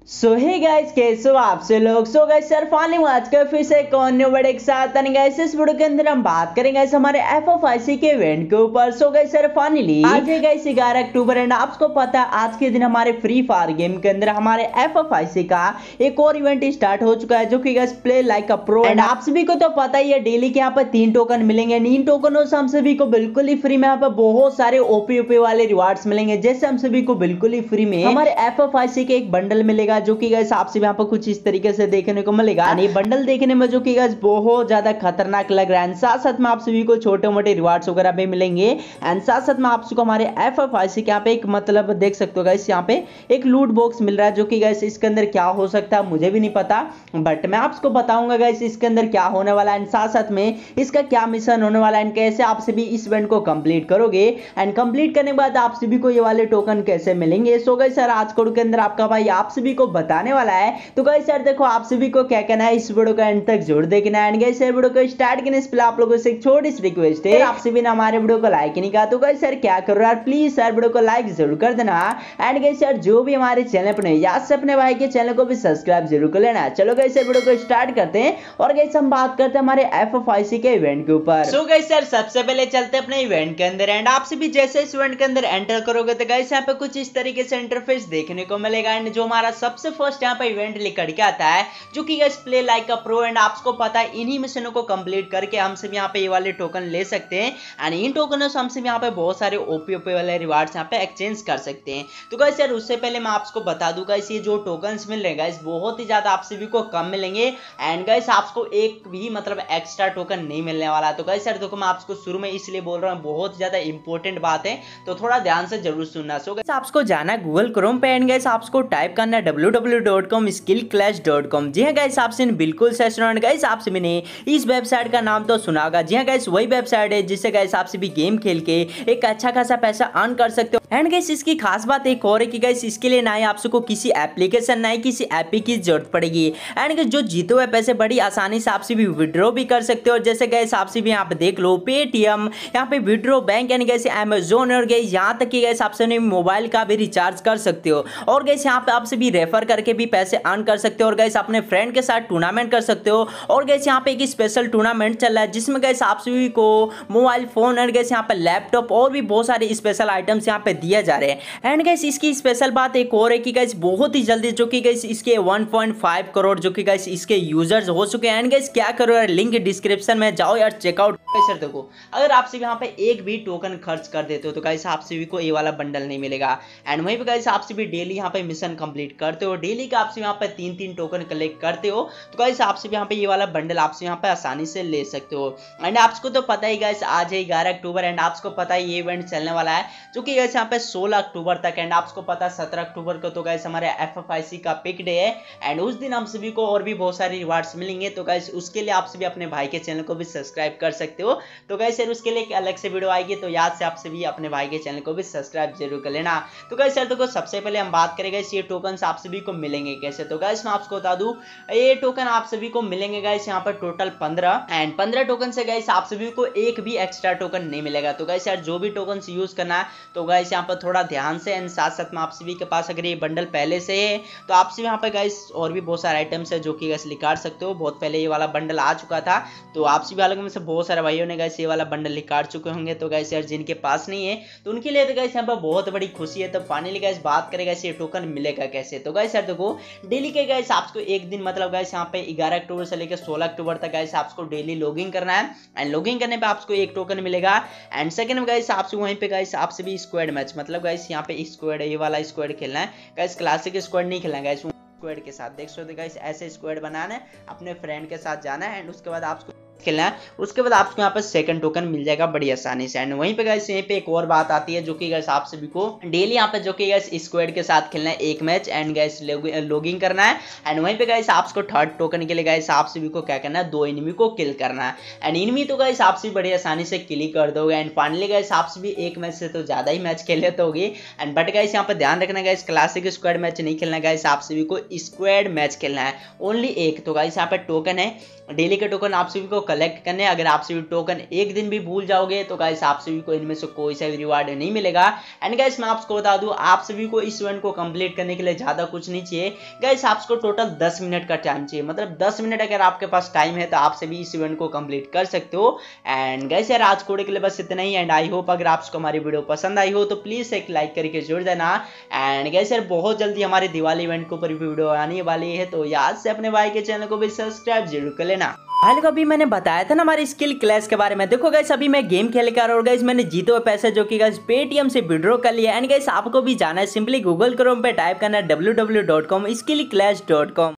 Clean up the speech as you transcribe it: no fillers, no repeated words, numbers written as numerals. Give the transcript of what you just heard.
सो hey guys, कैसे हो आप से लोग। सो गाइस सर फाइनली आज का फिर से एक और न्यू वीडियो के साथ गाइस इस वीडियो के अंदर हम बात करेंगे गाइस हमारे एफएफआईसी के इवेंट के ऊपर। सो गाइस सर फाइनली आज है गाइस 11 अक्टूबर एंड आपको पता है आज के दिन हमारे फ्री फायर गेम के अंदर हमारे एफएफआईसी का एक और इवेंट स्टार्ट हो चुका है जो कि guys play like a pro. And आप सभी को तो पता ही है डेली के यहाँ पर 3 टोकन मिलेंगे। इन टोकनों से हम सभी को बिल्कुल ही फ्री में यहाँ पर बहुत सारे ओपी वाले रिवार्ड्स मिलेंगे। जैसे हम सभी को बिल्कुल ही फ्री में हमारे एफएफआईसी के एक बंडल मिलेगा जो कि गाइस आप यहाँ पर कुछ इस तरीके से देखने को मिलेगा। ये बंडल देखने में जो कि गाइस बहुत ज्यादा खतरनाक लग रहा है। साथ साथ में आप सभी को छोटे मोटे रिवार्ड्स वगैरह भी मिलेंगे। एंड साथ साथ में आप सबको हमारे एफएफआईसी के यहाँ पे एक मतलब देख सकते हो गाइस यहाँ पे एक लूट बॉक्स मिल रहा है जो कि गाइस इसके अंदर क्या हो सकता है मुझे भी नहीं पता, बट मैं आपको बताऊंगा गाइस इसके अंदर क्या होने वाला है। एंड साथ साथ में इसका क्या मिशन होने वाला है एंड कैसे आप सभी इस इवेंट को कंप्लीट करोगे एंड कंप्लीट करने के बाद आप सभी को ये वाले टोकन कैसे मिलेंगे। सो गाइस सर आज कोड के अंदर आपका भाई आप सभी को बताने वाला है। तो गाइस यार देखो आप सभी को क्या कहना है, इस वीडियो को एंड तक जरूर देखना है। एंड गाइस यार वीडियो को स्टार्ट करने से पहले आप लोगों से एक छोटी सी रिक्वेस्ट है, आप सभी ने हमारे वीडियो को लाइक नहीं किया तो गाइस यार क्या करो यार, प्लीज यार वीडियो को लाइक जरूर कर देना। एंड गाइस यार जो भी हमारे चैनल पर नहीं याद से अपने भाई के चैनल को भी सब्सक्राइब जरूर कर लेना। चलो गाइस यार वीडियो को स्टार्ट करते हैं और गाइस हम बात करते हैं हमारे एफएफआईसी के इवेंट के ऊपर। सो गाइस यार सबसे पहले चलते हैं अपने इवेंट के अंदर। एंड आप सभी जैसे इस इवेंट के अंदर एंटर करोगे तो गाइस यहाँ पे कुछ इस तरीके से इंटरफेस देखने को मिलेगा। एंड जो हमारा सबसे फर्स्ट यहाँ पे इवेंट लिखकर के आता है जो कि guys play like a pro. And आपको पता है इन्हीं मिशनों को कंप्लीट करके हम सब यहाँ पे ये वाले टोकन ले सकते हैं। एंड इन टोकनों से हम सब यहाँ पे बहुत सारे ओपी वाले रिवार्ड्स यहाँ पे एक्सचेंज कर सकते हैं। तो गाइस यार उससे पहले मैं आपको बता दूं गाइस ये जो टोकन्स मिल रहे हैं गाइस बहुत ही ज्यादा आप सभी को कम मिलेंगे। एंड गाइस आपको एक भी मतलब एक्स्ट्रा टोकन नहीं मिलने वाला। तो गाइस यार देखो मैं आपको शुरू में इसलिए बोल रहा हूँ बहुत ज्यादा इंपॉर्टेंट बात है तो थोड़ा ध्यान से जरूर सुनना। सो गाइस आपको जाना है गूगल क्रोम पे एंड गाइस आपको टाइप करना है www.skillclash.com। जी हाँ गाइस आपसे बिल्कुल सही सुना। गाइस आप सभी ने इस वेबसाइट का नाम तो सुना होगा। जी हाँ गाइस वही वेबसाइट है जिससे गाइस आप सभी गेम खेल के एक अच्छा खासा पैसा अर्न कर सकते हो। एंड गाइस इसकी खास बात एक और है कि गाइस इसके लिए ना ही आपको किसी एप्लीकेशन ना ही किसी ऐप की जरूरत पड़ेगी। एंड गाइस जो जीते हुए पैसे बड़ी आसानी से आप सभी विड्रॉ भी कर सकते हो। जैसे गाइस आप सभी यहाँ पे देख लो पेटीएम, यहाँ पे withdraw bank and guys Amazon और गाइस यहाँ तक कि गाइस आप सभी मोबाइल का भी रिचार्ज कर सकते हो। और गाइस यहाँ पे आप सभी रेफर करके भी पैसे अर्न कर सकते हो और गाइस अपने फ्रेंड के साथ टूर्नामेंट कर सकते हो। और गाइस यहाँ पे एक स्पेशल टूर्नामेंट चल रहा है जिसमें गाइस आप सभी को मोबाइल फोन और गाइस यहाँ पे लैपटॉप और भी बहुत सारे स्पेशल आइटम्स यहाँ पे दिए जा रहे हैं। एंड गाइस इसकी स्पेशल बात एक और है कि गाइस बहुत ही जल्दी जो कि गाइस इसके 1.5 करोड़ जो कि गाइस इसके यूजर्स हो चुके हैं। एंड गाइस क्या करो यार लिंक डिस्क्रिप्शन में जाओ यार चेकआउट। सर देखो अगर आप सभी यहाँ पे एक भी टोकन खर्च कर देते हो तो गाइस आप सभी को ये वाला बंडल नहीं मिलेगा। एंड वहीं पे गाइस आप सभी डेली यहाँ पे मिशन कंप्लीट करते हो, डेली का आप सभी यहाँ पे 3 टोकन कलेक्ट करते हो तो गाइस आप सभी यहाँ पे ये वाला बंडल आप सभी यहाँ पे आसानी से ले सकते हो। एंड आपको तो पता ही गाइस आज है 11 अक्टूबर एंड आपको पता है ये इवेंट चलने वाला है जो कि गाइस यहाँ पे 16 अक्टूबर तक। एंड आपको पता है 17 अक्टूबर को तो गाइस हमारे एफएफआईसी का पिक डे है एंड उस दिन हम सभी को और भी बहुत सारे रिवार्ड्स मिलेंगे। तो गाइस उसके लिए आप सभी अपने भाई के चैनल को भी सब्सक्राइब कर सकते हो। तो गाइस यार उसके लिए एक अलग से वीडियो आएगी तो याद से आप सभी अपने भाई के चैनल को भी सब्सक्राइब जरूर कर लेना। तो गाइस यार देखो सबसे पहले हम बात करेंगे ये टोकन आप सभी को मिलेंगे कैसे। तो गाइस मैं आपको बता दूं ये टोकन आप सभी को मिलेंगे गाइस यहाँ पर टोटल 15 एंड 15 टोकन से गाइस आप सभी को एक भी एक्स्ट्रा टोकन नहीं मिलेगा। तो गाइस यार जो भी टोकन यूज करना है तो गाइस यहाँ पर थोड़ा ध्यान से। एंड साथ साथ में आप सभी के पास अगर ये बंडल पहले से है तो आप सभी यहाँ पे गाइस और भी बहुत सारे आइटम्स है जो कि गाइस निकाल सकते हो। बहुत पहले ये वाला बंडल आ चुका था तो आप सभी वालों में से बहुत सारे भाइयों ने गाइस ये वाला बंडल निकाल चुके होंगे। तो गाइस यार जिनके पास नहीं है तो उनके लिए तो गाइस यहाँ पर बहुत बड़ी खुशी है। तो फाइनली गाइस बात करेगा ये टोकन मिलेगा कैसे। तो गाइस यार देखो डेली के गाइस आपको एक दिन मतलब गाइस यहाँ पे 11 अक्टूबर से लेकर 16 अक्टूबर तक गाइस आपको डेली लॉगिन करना है। एंड लॉगिन करने पे आपको एक टोकन मिलेगा। एंड सेकंड में गाइस आपसे वहीं पे गाइस आप सभी स्क्वाड मैच मतलब गाइस यहाँ पे स्क्वाड ये वाला स्क्वाड खेलना है गाइस, क्लासिक स्क्वाड नहीं खेलना है गाइस, स्क्वाड के साथ देख सकते गाइस ऐसे स्क्वाड बनाना है, अपने फ्रेंड के साथ जाना है एंड उसके बाद आपको खेलना है। उसके बाद आपको यहाँ पर सेकंड टोकन मिल जाएगा बड़ी आसानी से। एंड वहीं पे गाइस यहीं पे एक और बात आती है जो कि गाइस आप सभी को डेली यहाँ पे जो कि गाइस स्क्वाड के साथ खेलना है एक मैच एंड गाइस लॉगिंग करना है। एंड वहीं पे गाइस आपको थर्ड टोकन के लिए गाइस आप सभी को क्या करना है 2 एनिमी को किल करना है। एंड एनिमी तो गाइस आप सभी बड़ी आसानी से किल कर दोगे। एंड फाइनली गाइस आप सभी एक मैच से तो ज्यादा ही मैच खेल लेते होगे। एंड बट गाइस यहाँ पे ध्यान रखना गाइस क्लासिक स्क्वाड मैच नहीं खेलना गाइस, आप सभी को स्क्वाड मैच खेलना है ओनली एक। तो गाइस यहाँ पे टोकन है डेली के टोकन आप सभी को कलेक्ट करने। अगर आप सभी टोकन एक दिन भी भूल जाओगे तो गाइस आप सभी को इनमें से कोई सा भी रिवार्ड नहीं मिलेगा। एंड गाइस मैं आपको बता दूं, आप सभी को इस इवेंट को कंप्लीट करने के लिए ज्यादा कुछ नहीं चाहिए गाइस, आपको टोटल 10 मिनट का टाइम चाहिए। मतलब 10 मिनट अगर आपके पास टाइम है तो आप सभी इस इवेंट को कंप्लीट कर सकते हो। एंड गाइस यार आज कोड के लिए बस इतना ही। एंड आई होप अगर आपको हमारी वीडियो पसंद आई हो तो प्लीज एक लाइक करके जोड़ देना। एंड गाइस यार बहुत जल्दी हमारे दिवाली इवेंट के ऊपर वीडियो आने वाली है, तो याद से अपने भाई के चैनल को भी सब्सक्राइब जरूर कर लेना। हाल को अभी मैंने बताया था ना हमारी स्किल क्लैश के बारे में। देखो गाइस अभी मैं गेम खेल कर और गाइस मैंने जीते हुए पैसे जो कि गाइस पेटीएम से विड्रॉ कर लिया। एंड गाइस आपको भी जाना है, सिंपली गूगल क्रोम पे टाइप करना है www.skillclash.com।